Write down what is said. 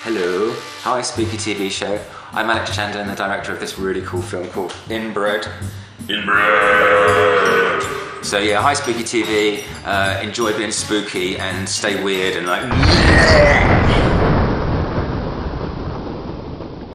Hello. Hi, Spooky TV show. I'm Alex Chandler, the director of this really cool film called Inbred. Inbred! So yeah, hi Spooky TV. Enjoy being spooky and stay weird and like...